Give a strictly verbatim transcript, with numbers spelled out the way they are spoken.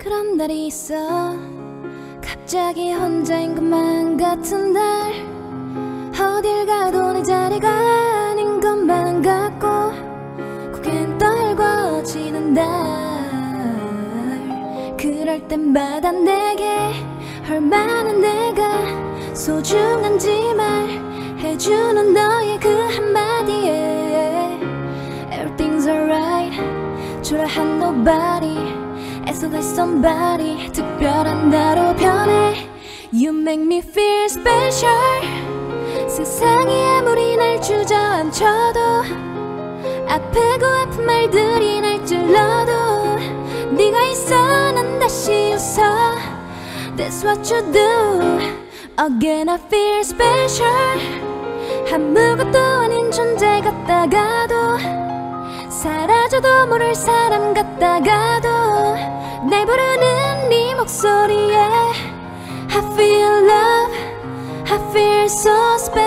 그런 날이 있어. 갑자기 혼자인 것만 같은 날, 어딜 가도 내 자리가 아닌 것만 같고 고개는 떨궈지는 날, 그럴 때마다 내게 얼마나 내가 소중한지 말해주는 너의 그 한마디에 Everything's alright, 초라한 nobody 애써 there's somebody, 특별한 나로 변해. You make me feel special. 세상이 아무리 날 주저앉혀도, 아프고 아픈 말들이 날 찔러도 네가 있어 난 다시 웃어. That's what you do. Again I feel special. 아무것도 아닌 존재 같다가도, 사라져도 모를 사람 같다가도 날 부르는 네 목소리에 I feel love, I feel so special.